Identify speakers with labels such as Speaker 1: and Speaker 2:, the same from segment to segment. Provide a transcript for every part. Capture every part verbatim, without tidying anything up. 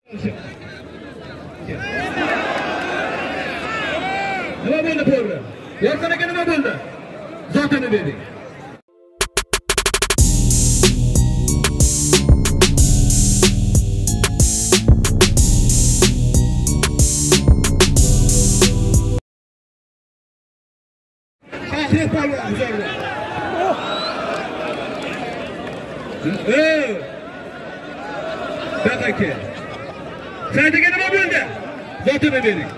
Speaker 1: Nima bo'ldi program? Yorqin aka nima bo'ldi? Zotini bering. Shahri polvon huzurda. Eh. Bak aka. Saydiga nima bo'ldi? Zotini bering.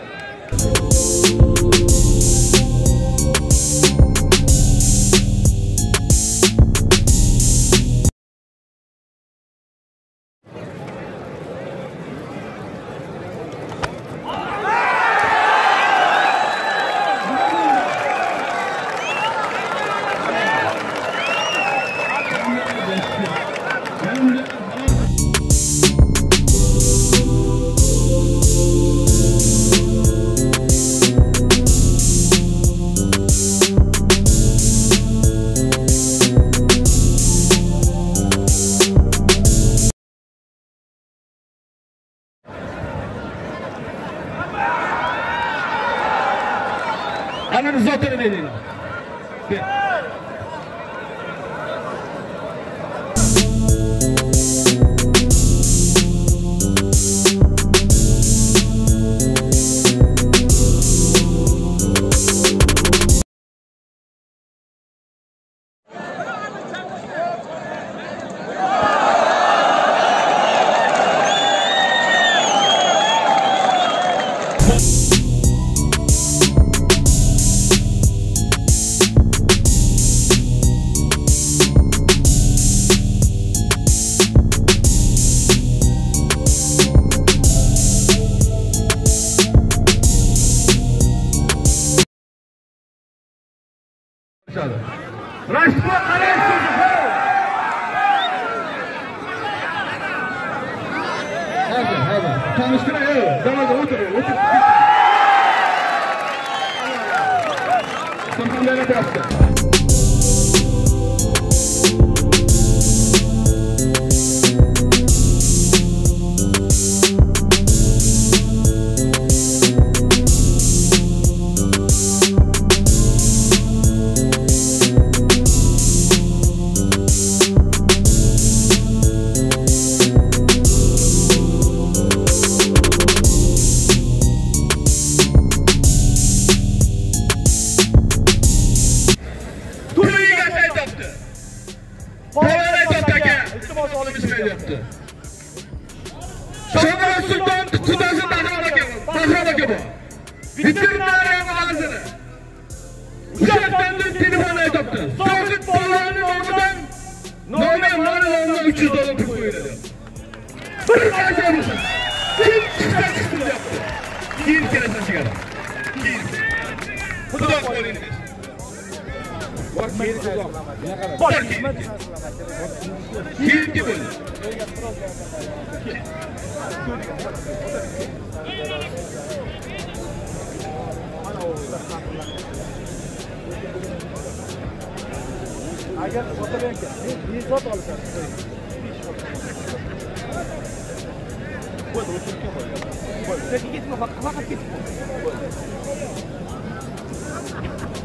Speaker 1: Ana zotini bering. Rashidga qaraysiz. Hozir, hozir. Tanishtiray, zamoga o'tir, o'tir. Qanday bo'ladi? Şovar Sultan Kudası Daxshatli Brosoklar bu. Veterinariya vaziri. Uçaktan telefon aytibdi. Soqit bolalarning nomidan nomi ma'lumotga uch yuz dollar pul qo'yiladi. Bir qarasa bo'lsin. Kim chiqsa chiqsin deyapti. Keyin kelasan chiqadi. Keyin. Xudo qo'yingiz. Bak keyin so'zlab. Bak keyin. Keyin bo'ldi. Agar sotavergan, men sot olasan. Bo'ldi, o'tirib qo'y. Bo'ldi. Sen ketma, faqat ketma. Bo'ldi.